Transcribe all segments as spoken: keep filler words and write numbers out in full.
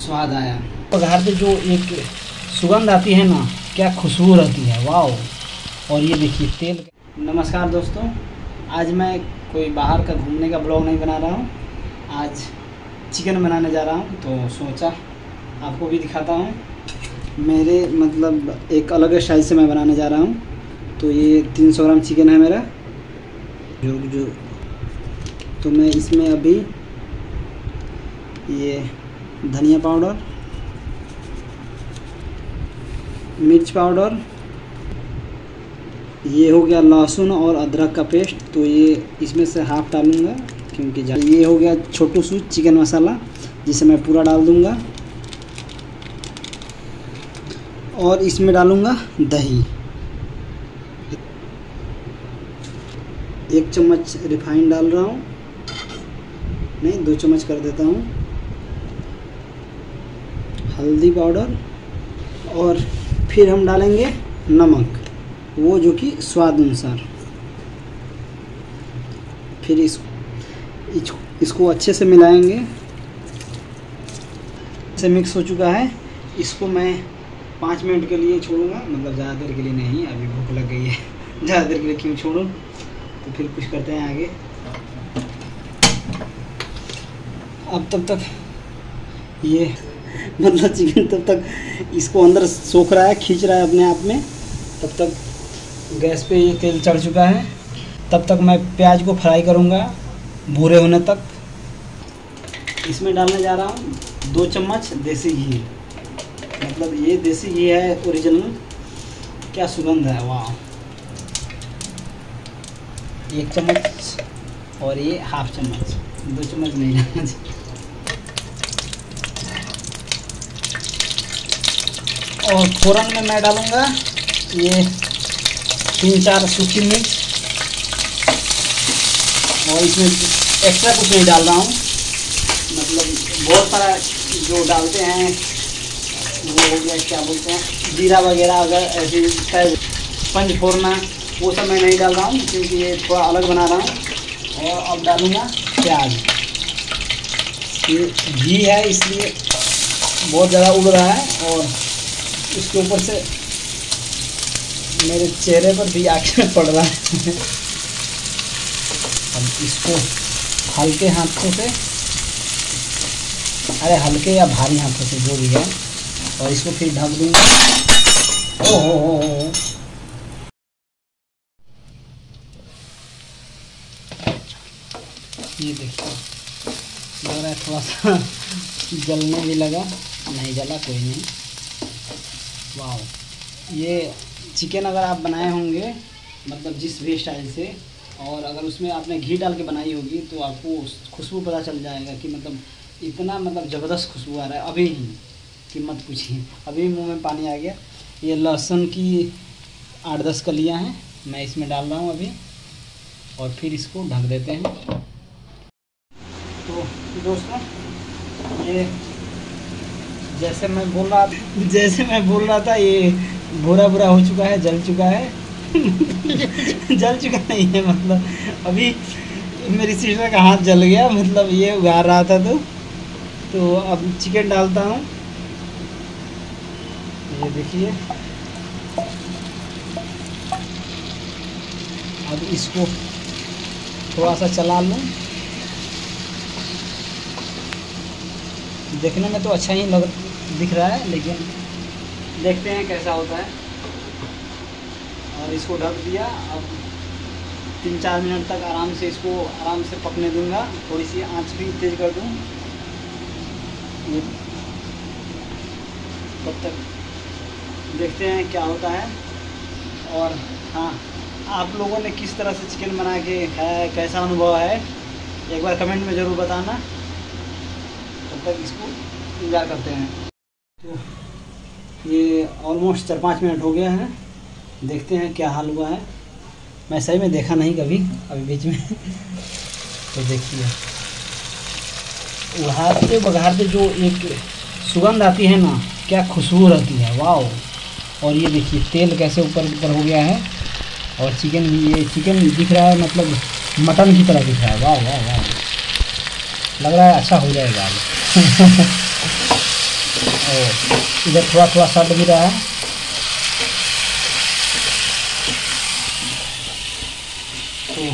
स्वाद आया। पघार पे जो एक सुगंध आती है ना, क्या खुशबू रहती है, वाह। और ये देखिए तेल। नमस्कार दोस्तों, आज मैं कोई बाहर का घूमने का ब्लॉग नहीं बना रहा हूँ। आज चिकन बनाने जा रहा हूँ, तो सोचा आपको भी दिखाता हूँ। मेरे मतलब एक अलग स्टाइल से मैं बनाने जा रहा हूँ। तो ये तीन सौ ग्राम चिकन है मेरा, जो जो तो मैं इसमें अभी ये धनिया पाउडर, मिर्च पाउडर, ये हो गया लहसुन और अदरक का पेस्ट, तो ये इसमें से हाफ डालूंगा क्योंकि ये हो गया छोटू सी चिकन मसाला, जिसे मैं पूरा डाल दूंगा। और इसमें डालूंगा दही, एक चम्मच रिफाइंड डाल रहा हूँ, नहीं दो चम्मच कर देता हूँ। हल्दी पाउडर, और फिर हम डालेंगे नमक, वो जो कि स्वाद अनुसार। फिर इसको इसको अच्छे से मिलाएंगे। से मिक्स हो चुका है, इसको मैं पाँच मिनट के लिए छोड़ूंगा, मतलब ज़्यादा देर के लिए नहीं, अभी भूख लग गई है। ज़्यादा देर के लिए क्यों छोड़ूं, तो फिर कुछ करते हैं आगे। अब तब तक ये मतलब चिकन तब तक इसको अंदर सोख रहा है, खींच रहा है अपने आप में। तब तक गैस पे ये तेल चढ़ चुका है। तब तक मैं प्याज को फ्राई करूँगा भूरे होने तक। इसमें डालने जा रहा हूँ दो चम्मच देसी घी, मतलब ये देसी घी है ओरिजिनल। क्या सुगंध है, वाह। एक चम्मच और ये हाफ चम्मच, दो चम्मच नहीं डालना चाहिए। और फ़ौरन में मैं डालूँगा ये तीन चार सूखी मिर्च, और इसमें एक्स्ट्रा कुछ नहीं डाल रहा हूँ। मतलब बहुत सारा जो डालते हैं वो हो गया, क्या बोलते हैं, जीरा वगैरह, अगर ऐसे पंच फोड़ना, वो सब मैं नहीं डाल रहा हूँ क्योंकि ये थोड़ा अलग बना रहा हूँ। और अब डालूँगा प्याज। ये घी है इसलिए बहुत ज़्यादा उड़ रहा है, और उसके ऊपर से मेरे चेहरे पर भी आके पड़ रहा है। अब इसको हल्के हाथों से, अरे हल्के या भारी हाथों से, जो भी है, और इसको फिर ढक दूँगा। ओ हो हो हो ये देखिए, लग रहा है थोड़ा सा जलने भी लगा, नहीं जला, कोई नहीं। वाह, ये चिकन अगर आप बनाए होंगे मतलब जिस भी स्टाइल से, और अगर उसमें आपने घी डाल के बनाई होगी, तो आपको खुशबू पता चल जाएगा कि मतलब इतना मतलब ज़बरदस्त खुशबू आ रहा है अभी ही कि मत पूछिए। अभी मुंह में पानी आ गया। ये लहसुन की आठ दस कलियाँ हैं, मैं इसमें डाल रहा हूँ अभी, और फिर इसको ढक देते हैं। तो दोस्तों, ये जैसे मैं बोल रहा था जैसे मैं बोल रहा था ये भूरा भूरा हो चुका है, जल चुका है। जल चुका नहीं है, मतलब अभी मेरी सिस्टर का हाथ जल गया, मतलब ये उगार रहा था। तो तो अब चिकन डालता हूँ, ये देखिए। अब इसको थोड़ा सा चला लूँ। देखने में तो अच्छा ही लग दिख रहा है, लेकिन देखते हैं कैसा होता है। और इसको ढक दिया। अब तीन चार मिनट तक आराम से इसको आराम से पकने दूंगा। थोड़ी सी आंच भी तेज़ कर दूँ, ये तब तक देखते हैं क्या होता है। और हाँ, आप लोगों ने किस तरह से चिकन बना के खाया है, कैसा अनुभव है, एक बार कमेंट में ज़रूर बताना। तब तक इसको इंतज़ार करते हैं। तो ये ऑलमोस्ट चार पाँच मिनट हो गया है, देखते हैं क्या हाल हुआ है। मैं सही में देखा नहीं कभी अभी बीच में। तो देखिए, उड़ाते बघारते जो एक सुगंध आती है ना, क्या खुशबू रहती है, वाह। और ये देखिए तेल कैसे ऊपर ऊपर हो गया है, और चिकन भी, ये चिकन दिख रहा है मतलब मटन की तरह दिख रहा है, वाह वाह वाह। लग रहा है अच्छा हो जाएगा आज। तो ये देखिए, अब इसको थोड़ा सा चला लूँ। देखने में तो अच्छा ही लग दिख रहा है, लेकिन देखते हैं कैसा होता है। और इसको ढक दिया। अब तीन चार मिनट तक आराम से इसको आराम से पकने दूंगा। थोड़ी सी आंच भी तेज़ कर दूँ, ये और इधर थोड़ा थोड़ा सट भी रहा है। तो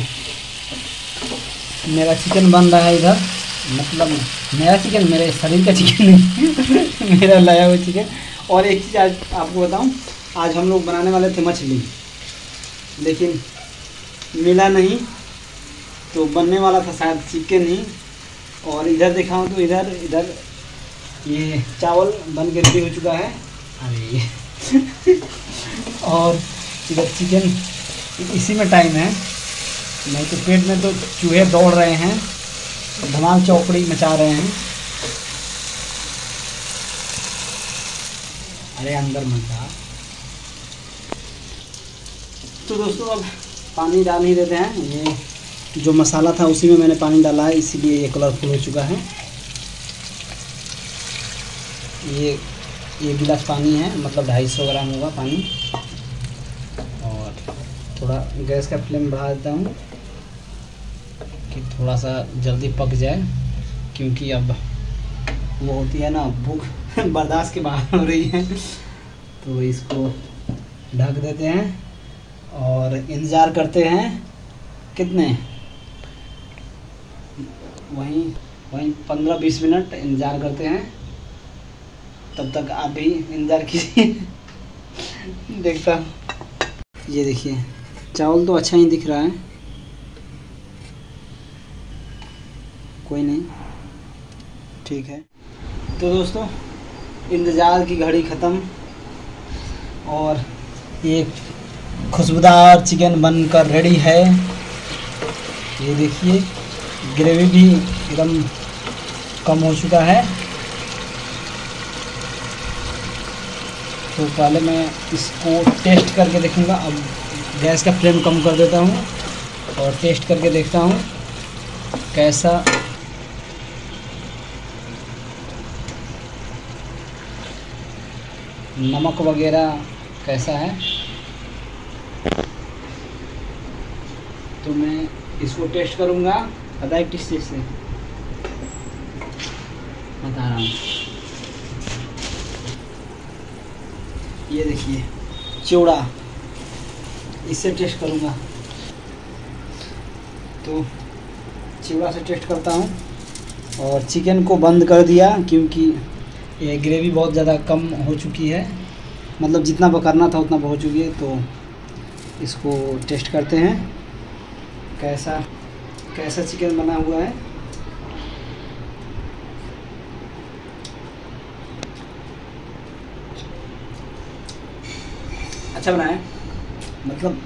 मेरा चिकन बन रहा है इधर, मतलब मेरा चिकन, मेरे शरीर का चिकन नहीं मेरा लाया हुआ चिकन। और एक चीज़ आज आपको बताऊं, आज हम लोग बनाने वाले थे मछली, लेकिन मिला नहीं, तो बनने वाला था शायद चिकन ही। और इधर दिखाऊं तो इधर इधर ये चावल बन के रेडी हो चुका है। अरे और इधर चिकन, इसी में टाइम है, नहीं तो पेट में तो चूहे दौड़ रहे हैं, धमाल चौकड़ी मचा रहे हैं। अरे अंदर मत जा। तो दोस्तों अब पानी डाल ही देते हैं। ये जो मसाला था उसी में मैंने पानी डाला है, इसीलिए ये कलरफुल हो चुका है। ये एक गिलास पानी है, मतलब ढाई सौ ग्राम होगा पानी। और थोड़ा गैस का फ्लेम बढ़ा देता हूँ कि थोड़ा सा जल्दी पक जाए, क्योंकि अब वो होती है ना, भूख बर्दाश्त के बाहर हो रही है। तो इसको ढक देते हैं और इंतज़ार करते हैं कितने, वहीं वहीं पंद्रह बीस मिनट इंतज़ार करते हैं। तब तक आप भी इंतज़ार कीजिए। देखता हूँ। ये देखिए चावल तो अच्छा ही दिख रहा है, कोई नहीं, ठीक है। तो दोस्तों इंतज़ार की घड़ी ख़त्म और ये खुशबूदार चिकन बनकर रेडी है। ये देखिए ग्रेवी भी एकदम कम हो चुका है। तो पहले मैं इसको टेस्ट करके देखूँगा। अब गैस का फ्लेम कम कर देता हूँ और टेस्ट करके देखता हूँ कैसा नमक वगैरह कैसा है। तो मैं इसको टेस्ट करूँगा, पता है किस चीज़ से बता रहा हूँ। ये देखिए चिवड़ा, इससे टेस्ट करूँगा। तो चिवड़ा से टेस्ट करता हूँ। और चिकन को बंद कर दिया क्योंकि ये ग्रेवी बहुत ज़्यादा कम हो चुकी है, मतलब जितना पकड़ना था उतना हो चुकी है। तो इसको टेस्ट करते हैं कैसा कैसा चिकन बना हुआ है। अच्छा बना है, मतलब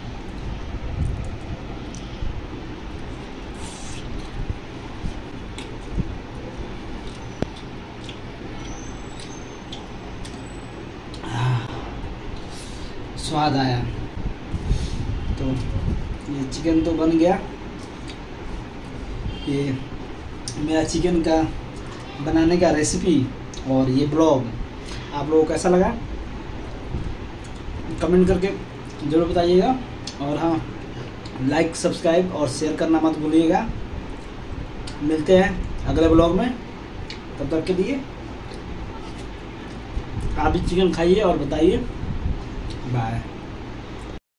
स्वाद आया। तो ये चिकन तो बन गया। ये मेरा चिकन का बनाने का रेसिपी और ये ब्लॉग आप लोगों को कैसा लगा कमेंट करके ज़रूर बताइएगा। और हाँ, लाइक सब्सक्राइब और शेयर करना मत भूलिएगा। मिलते हैं अगले ब्लॉग में, तब तक के लिए आप भी चिकन खाइए और बताइए। बाय।